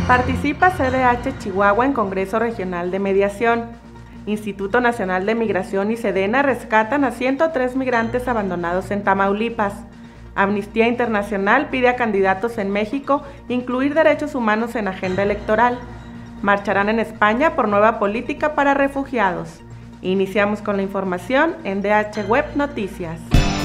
Participa CDH Chihuahua en Congreso Regional de Mediación. Instituto Nacional de Migración y Sedena rescatan a 103 migrantes abandonados en Tamaulipas. Amnistía Internacional pide a candidatos en México incluir derechos humanos en agenda electoral. Marcharán en España por nueva política para refugiados. Iniciamos con la información en DH Web Noticias.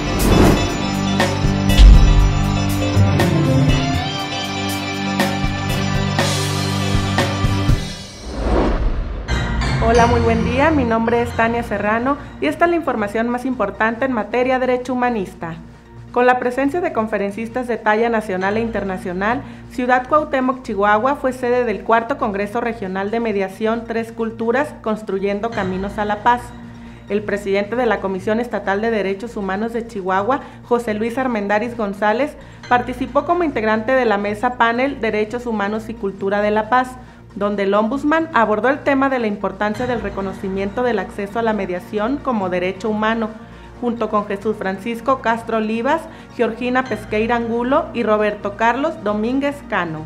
Hola, muy buen día, mi nombre es Tania Serrano y esta es la información más importante en materia de derecho humanista. Con la presencia de conferencistas de talla nacional e internacional, Ciudad Cuauhtémoc, Chihuahua, fue sede del cuarto Congreso Regional de Mediación Tres Culturas, Construyendo Caminos a la Paz. El presidente de la Comisión Estatal de Derechos Humanos de Chihuahua, José Luis Armendáriz González, participó como integrante de la mesa panel Derechos Humanos y Cultura de la Paz, donde el Ombudsman abordó el tema de la importancia del reconocimiento del acceso a la mediación como derecho humano, junto con Jesús Francisco Castro Olivas, Georgina Pesqueira Angulo y Roberto Carlos Domínguez Cano.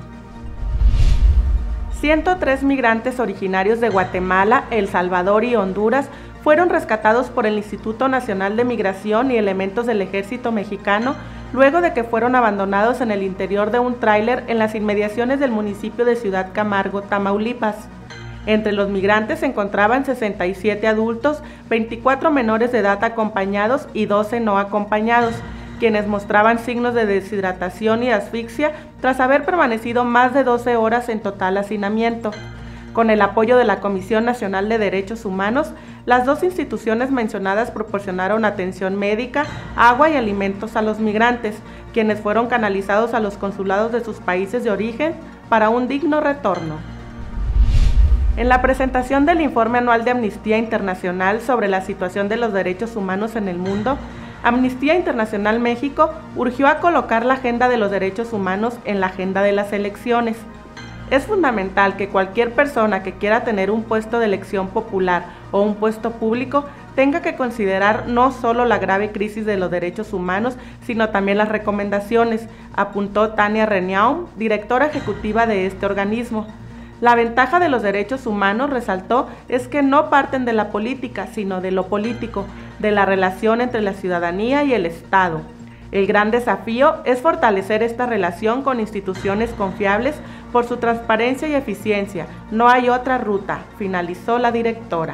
103 migrantes originarios de Guatemala, El Salvador y Honduras fueron rescatados por el Instituto Nacional de Migración y elementos del Ejército Mexicano luego de que fueron abandonados en el interior de un tráiler en las inmediaciones del municipio de Ciudad Camargo, Tamaulipas. Entre los migrantes se encontraban 67 adultos, 24 menores de edad acompañados y 12 no acompañados, quienes mostraban signos de deshidratación y asfixia tras haber permanecido más de 12 horas en total hacinamiento. Con el apoyo de la Comisión Nacional de Derechos Humanos, las dos instituciones mencionadas proporcionaron atención médica, agua y alimentos a los migrantes, quienes fueron canalizados a los consulados de sus países de origen para un digno retorno. En la presentación del informe anual de Amnistía Internacional sobre la situación de los derechos humanos en el mundo, Amnistía Internacional México urgió a colocar la agenda de los derechos humanos en la agenda de las elecciones. Es fundamental que cualquier persona que quiera tener un puesto de elección popular o un puesto público tenga que considerar no solo la grave crisis de los derechos humanos, sino también las recomendaciones, apuntó Tania Renaum, directora ejecutiva de este organismo. La ventaja de los derechos humanos, resaltó, es que no parten de la política, sino de lo político, de la relación entre la ciudadanía y el Estado. El gran desafío es fortalecer esta relación con instituciones confiables por su transparencia y eficiencia. No hay otra ruta, finalizó la directora.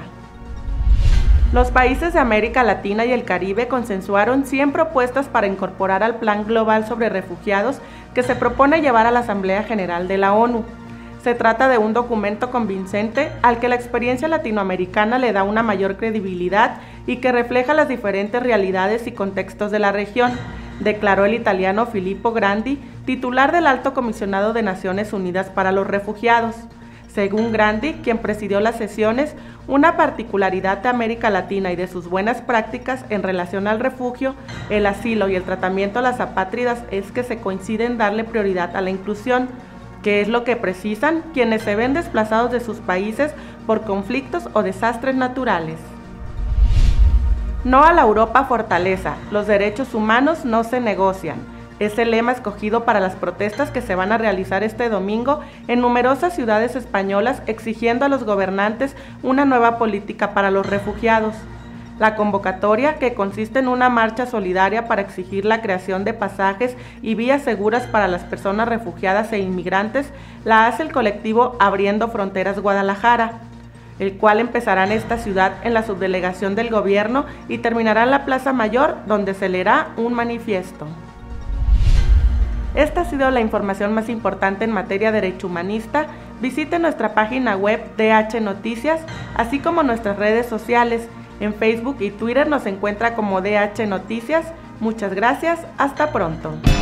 Los países de América Latina y el Caribe consensuaron 100 propuestas para incorporar al Plan Global sobre Refugiados que se propone llevar a la Asamblea General de la ONU. Se trata de un documento convincente al que la experiencia latinoamericana le da una mayor credibilidad y que refleja las diferentes realidades y contextos de la región, declaró el italiano Filippo Grandi, titular del Alto Comisionado de Naciones Unidas para los Refugiados. Según Grandi, quien presidió las sesiones, una particularidad de América Latina y de sus buenas prácticas en relación al refugio, el asilo y el tratamiento a las apátridas es que se coincide en darle prioridad a la inclusión, que es lo que precisan quienes se ven desplazados de sus países por conflictos o desastres naturales. No a la Europa fortaleza, los derechos humanos no se negocian. Es el lema escogido para las protestas que se van a realizar este domingo en numerosas ciudades españolas exigiendo a los gobernantes una nueva política para los refugiados. La convocatoria, que consiste en una marcha solidaria para exigir la creación de pasajes y vías seguras para las personas refugiadas e inmigrantes, la hace el colectivo Abriendo Fronteras Guadalajara, el cual empezará en esta ciudad en la subdelegación del gobierno y terminará en la Plaza Mayor, donde se leerá un manifiesto. Esta ha sido la información más importante en materia de derecho humanista. Visite nuestra página web DH Noticias, así como nuestras redes sociales. En Facebook y Twitter nos encuentra como DH Noticias. Muchas gracias, hasta pronto.